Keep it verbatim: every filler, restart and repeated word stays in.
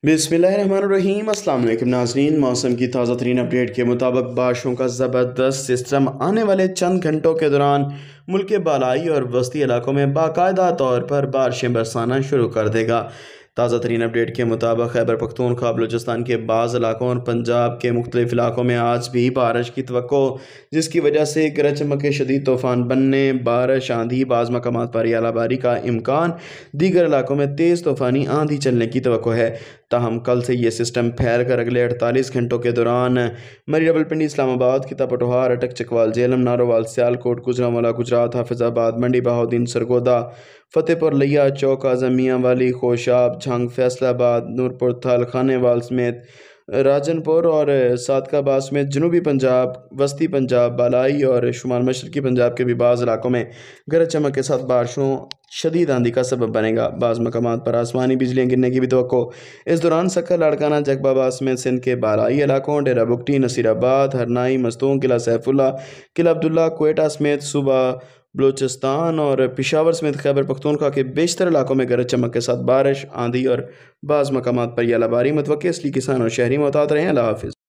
बिस्मिल्लाहिर्रहमानिर्रहीम। अस्सलाम वालेकुम नाज़रीन, मौसम की ताज़ा तरीन अपडेट के मुताबिक बारिशों का ज़बरदस्त सिस्टम आने वाले चंद घंटों के दौरान मुल्क के बालाई और वस्ती इलाकों में बाकायदा तौर पर बारिशें बरसाना शुरू कर देगा। ताज़ा तरीन अपडेट के मुताबिक खैबर पख्तूनख्वा, बलूचिस्तान के बाज़ इलाकों और पंजाब के मुख्तलिफ इलाकों में आज भी बारिश की तवक्को, जिसकी वजह से गरज चमक के शदीद तूफ़ान बनने, बारिश, आंधी, बाज़ मकामात पर यालाबारी का इम्कान, दीगर इलाकों में तेज़ तूफ़ानी आंधी चलने की तवक्को है। ताहम कल से ये सिस्टम फैल कर अगले अड़तालीस घंटों के दौरान मरी रावलपिंडी, इस्लामाबाद, खिता पटोहार, अटक, चकवाल, झेलम, नारोवाल, सियालकोट, गुजरांवाला, गुजरात, हाफिजाबाद, मंडी बहाउद्दीन, सरगोदा, फतेहपुर, लिया, चौक आज़म, मियांवाली, खोशाब, झंग, फैसलाबाद, नूरपुर, थल, खानेवाल समेत राजनपुर और सादकाबाद समेत जनूबी पंजाब, वस्ती पंजाब, बालाई और शुमाल मशरकी पंजाब के भी बाज़ इलाकों में गरज चमक के साथ बारिशों, शदीद आंधी का सबब बनेगा। बाज़ मकामात पर आसमानी बिजलियाँ गिरने की भी तवक्को। इस दौरान सक्कर, लाड़काना, जगबाबाद समेत सिंध के बालाई इलाकों, डेरा बुगटी, नसीराबाद, हरनाई, मस्तूंग, किला सैफुल्ला, किला अब्दुल्ला, क्वेटा समेत सूबा बलूचिस्तान और पेशावर समेत खैबर पख्तूनख्वा के बेशतर इलाकों में गरज चमक के साथ बारिश, आंधी और बाज़ मकामात पर यालाबारी मुतवक्किल, इसलिए किसान और शहरी मोहतात रहें। अल्लाह हाफ़िज़।